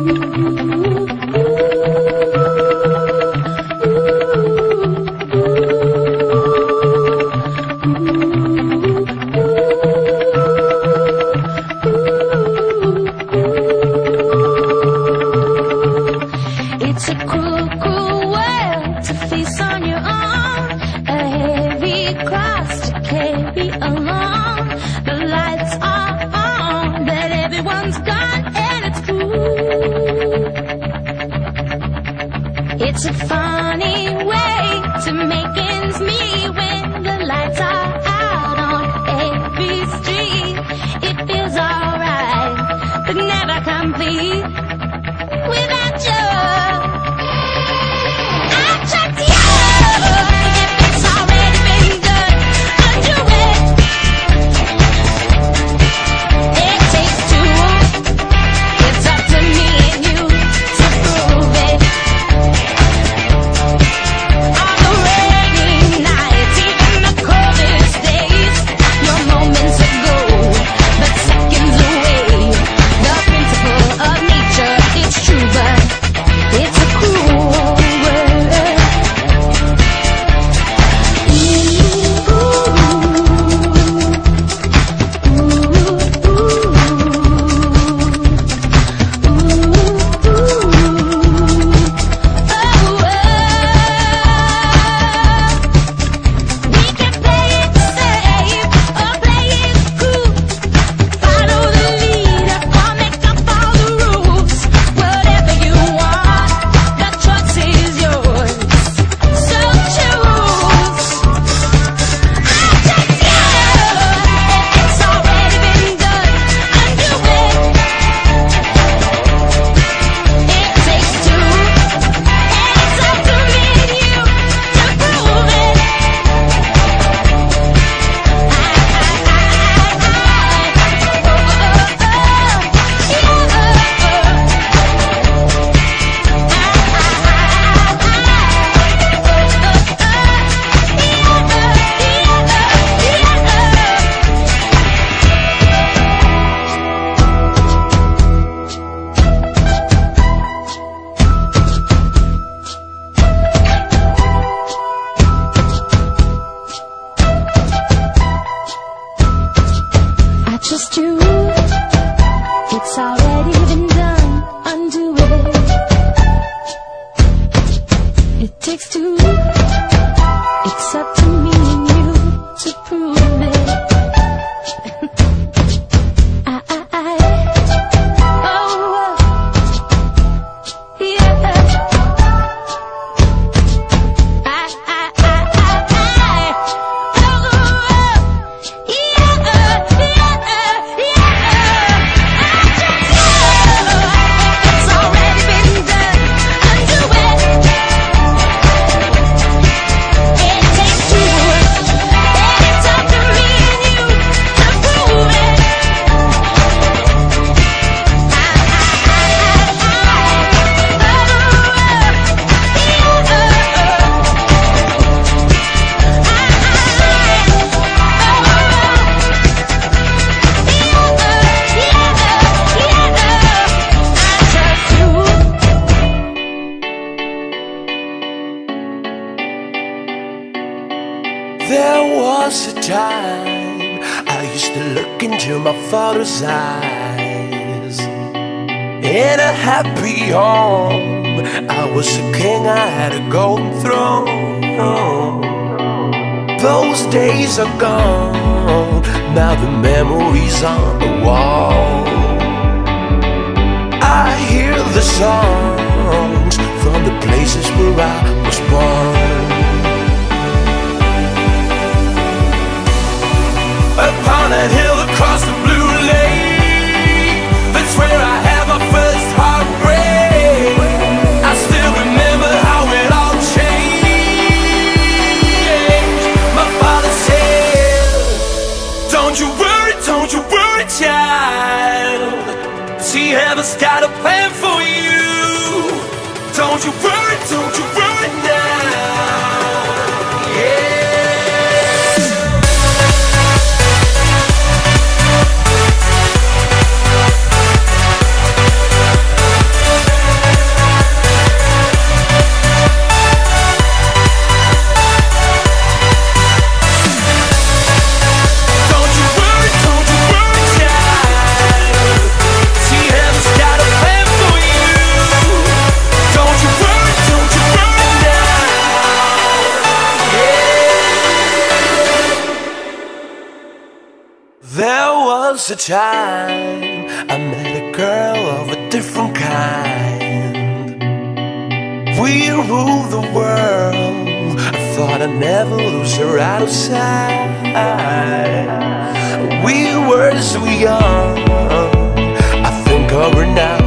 It's a funny way to make ends meet when the lights are out on every street. It feels alright, but never complete without you. I trust you. If it's already been done, undo it. It takes two. It's up to me and you to prove it. On the rainy nights, even the coldest days, your moments are gold, but seconds away. The principle of nature, it's true, but it's a cruel world. We can play it safe or play it cool. Follow the leader or make up all the rules. Whatever you want, the choice is yours. So choose. I trust you. If it's already been done, undo it. It takes two, and it's up to me and you to prove it. I trust you. It's already been done. Undo it. It takes two. It's up to me and you to prove it. Oh, yeah. There was a time I used to look into my father's eyes. In a happy home, I was a king, I had a golden throne. Those days are gone, now the memories on the wall. I hear the songs from the places where I was born. Upon a hill across the blue lake, that's where I had my first heartbreak. I still remember how it all changed. My father said, don't you worry, child. See, heaven's got a plan for you. Don't you worry now. Yeah. was a time I met a girl of a different kind. We ruled the world. I thought I'd never lose her out of sight. We were so young. I think of her now